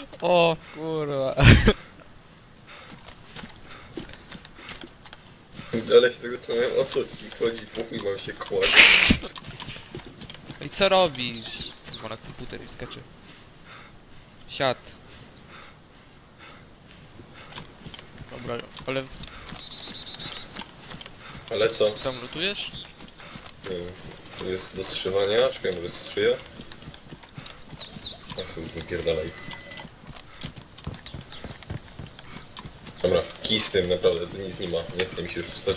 O kurwa. Ale się tak zastanawiam, o co ci chodzi, po chuj mam się kłaść. I co robisz? Bo na komputer mi skacze. Siad. Dobra, ale Ale co? tam lutujesz? Nie wiem, to jest do zszywania, czekaj, może zszyję? Ach, już wypierdalaj. Dobra, kij z tym, naprawdę, tu nic nie ma, nie chce mi się już wstać.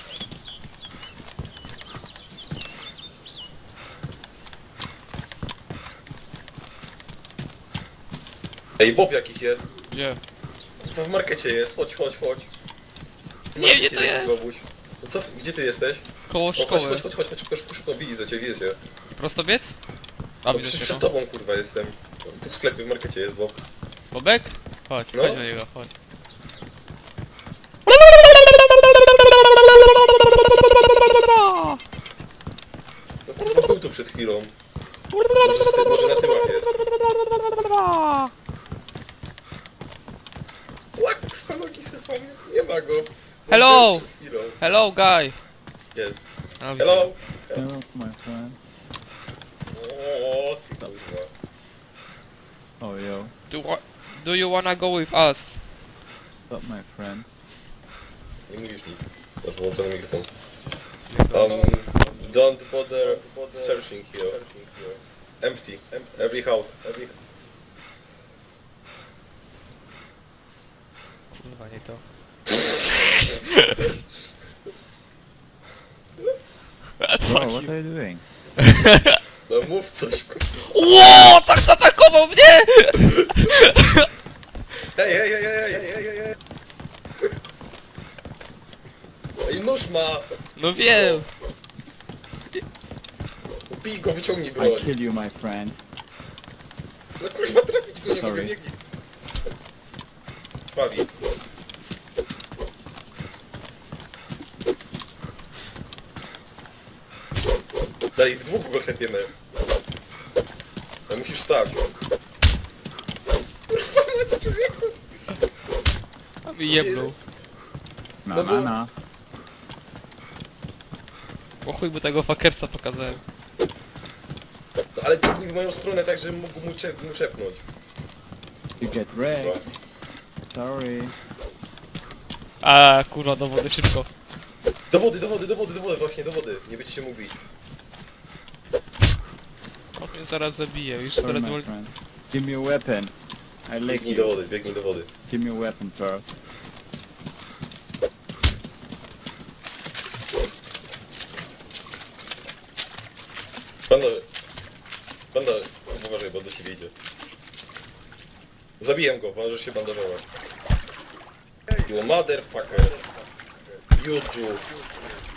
Ej, Bob jakiś jest! Gdzie? To w markecie jest, chodź, chodź, chodź. Nie, gdzie to jest? Bobuś. No co, gdzie ty jesteś? Koło O, chodź, szkoły. chodź, chodź, chodź, chodź, szybko, szybko, widzę cię, widzę cię. Prosto biec? A No widzę przecież cię, przed no. tobą, kurwa, jestem. Tu w sklepie, w markecie jest, Bob. Bobek? Chodź, No. chodź do niego, chodź. No kurwa, był tu przed chwilą. Może na tyłach jest. Ła, kurwa, nogi sobie nie ma go. Hello! Był przed chwilą. Hello, guy! Jest. A, widzę. Hello! Hello, my friend. O, ty kurwa. Oh, yo. Do you wanna go with us? What's up, my friend? Nie mówisz nic. Masz włączony mikrofon. Don't bother searching here. Empty. Every house. Kurwa, nie to. Bro, what are you doing? No mów coś, kurwa. Ło, tak zaatakował mnie! Hej, hej, hej, hej, hej, hej, hej, hej. Ej, nóż ma! No wiem! Bij go, wyciągnij I broń. kill you, my friend. No kurwa, trafić go nie mogę, Sorry. nie gij. Bawi. Dalej, w dwóch go klepiemy. No musisz stać. Kurwa, mać człowieku! A mi jebnął. Na, No na, bo- na. O chuj mu tego fakersa pokazałem. No, ale biegnij w moją stronę tak, żebym mógł mu czepnąć. You get wrecked. Sorry. A kurwa, do wody szybko. Do wody, do wody, do wody, do wody, właśnie, do wody. Nie będziecie mógł bić. On mnie zaraz zabije, już Sorry, zaraz my wol... friend. Give me a weapon. I like Biegnij do you. wody, biegnij do wody. Give me a weapon first. Banda, uważaj, bo do ciebie idzie. Zabiję go, możesz się bandażować. You motherfucker. Juju.